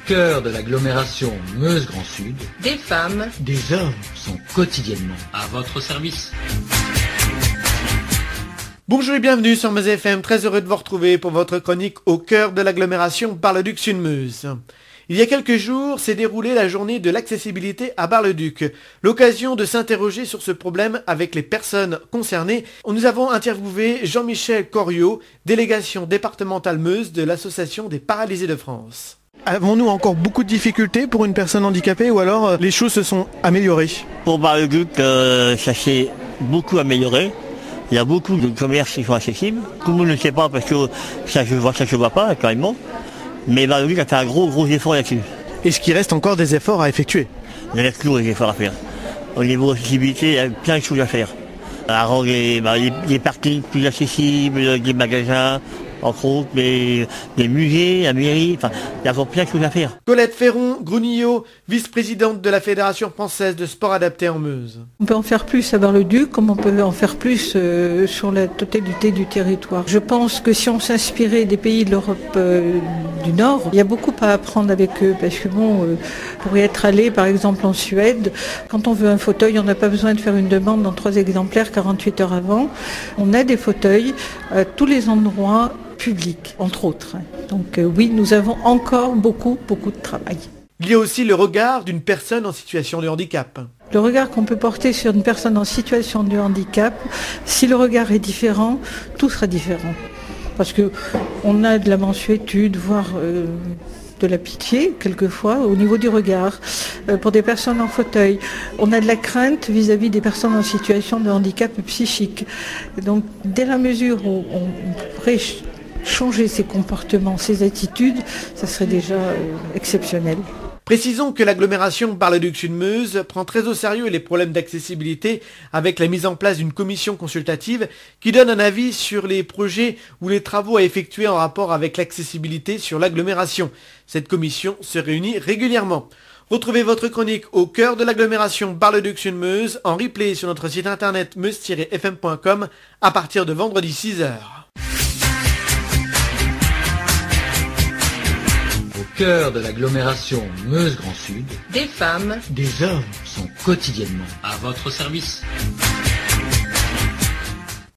cœur de l'agglomération Meuse-Grand Sud, des femmes, des hommes sont quotidiennement à votre service. Bonjour et bienvenue sur Meuse FM, très heureux de vous retrouver pour votre chronique au cœur de l'agglomération Bar-le-Duc Sud-Meuse. Il y a quelques jours s'est déroulée la journée de l'accessibilité à Bar-le-Duc. L'occasion de s'interroger sur ce problème avec les personnes concernées. Nous avons interviewé Jean-Michel Coriot, délégation départementale Meuse de l'Association des paralysés de France. Avons-nous encore beaucoup de difficultés pour une personne handicapée ou alors les choses se sont améliorées? Pour Bar-le-Duc, ça s'est beaucoup amélioré. Il y a beaucoup de commerces qui sont accessibles. Tout le monde ne sait pas parce que ça se voit pas carrément. Mais Bar-le-Duc a fait un gros effort là-dessus. Est-ce qu'il reste encore des efforts à effectuer? Il reste toujours des efforts à faire. Au niveau accessibilité, il y a plein de choses à faire. À rendre les parkings plus accessibles, des magasins, entre autres, des musées, la mairie, enfin, il y a encore plein de choses à faire. Colette Ferron-Grunillot, vice-présidente de la Fédération française de sport adapté en Meuse. On peut en faire plus à Bar-le-Duc, comme on peut en faire plus sur la totalité du territoire. Je pense que si on s'inspirait des pays de l'Europe du Nord, il y a beaucoup à apprendre avec eux, parce que pour y être allé, par exemple en Suède, quand on veut un fauteuil, on n'a pas besoin de faire une demande dans 3 exemplaires 48 heures avant. On a des fauteuils à tous les endroits public, entre autres. Donc oui, nous avons encore beaucoup de travail. Il y a aussi le regard d'une personne en situation de handicap. Le regard qu'on peut porter sur une personne en situation de handicap, si le regard est différent, tout sera différent. Parce que on a de la mansuétude, voire de la pitié, quelquefois, au niveau du regard. Pour des personnes en fauteuil, on a de la crainte vis-à-vis des personnes en situation de handicap psychique. Et donc, dès la mesure où on pourrait changer ses comportements, ses attitudes, ça serait déjà exceptionnel. Précisons que l'agglomération Bar-le-Duc Sud-Meuse prend très au sérieux les problèmes d'accessibilité avec la mise en place d'une commission consultative qui donne un avis sur les projets ou les travaux à effectuer en rapport avec l'accessibilité sur l'agglomération. Cette commission se réunit régulièrement. Retrouvez votre chronique au cœur de l'agglomération Bar-le-Duc Sud-Meuse en replay sur notre site internet meuse-fm.com à partir de vendredi 6h. au cœur de l'agglomération Meuse-Grand Sud, des femmes, des hommes sont quotidiennement À votre service.